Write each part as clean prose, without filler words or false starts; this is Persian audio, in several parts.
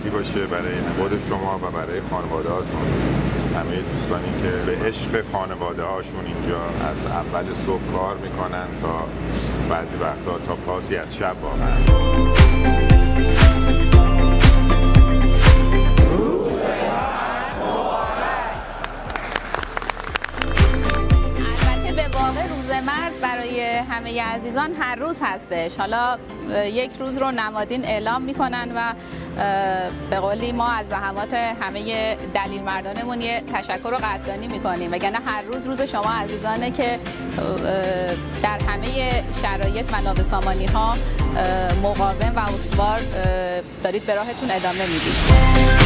مبارکی باشه برای خود شما و برای خانواده‌هاتون، همه دوستانی که به عشق خانواده هاشون اینجا از اول صبح کار میکنن تا بعضی وقتا تا پاسی از شب واقعا. روز مرد برای همه عزیزان هر روز هستش. حالا یک روز رو نمادین اعلام میکنن و به قولی ما از زحمات همه دلیل مردانمون یه تشکر و قدردانی میکنیم، وگرنه هر روز روز شما عزیزانه که در همه شرایط منابع سامانی ها مقاوم و استوار دارید به راهتون ادامه میدید.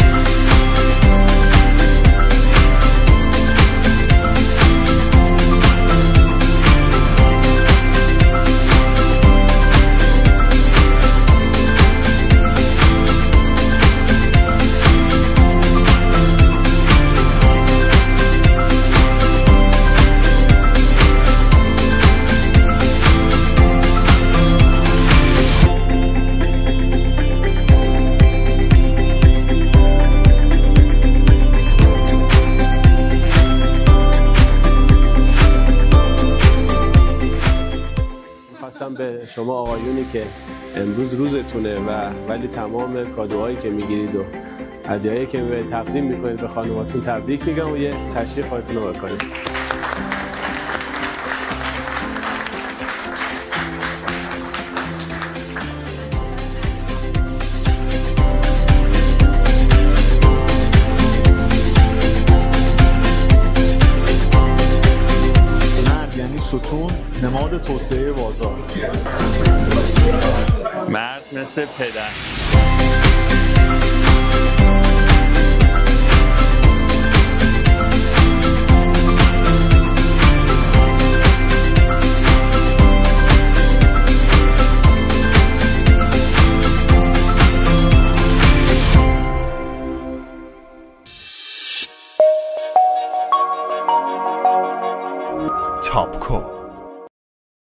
به شما آقایونی که امروز روزتونه ولی تمام کادوهایی که میگیرید و هدیه‌ای که تقدیم میکنید به خانوادتون تبریک میگم و یه تشریف خودتون رو بکنید. ستون نماد توسعه بازار. مرد مثل پدر.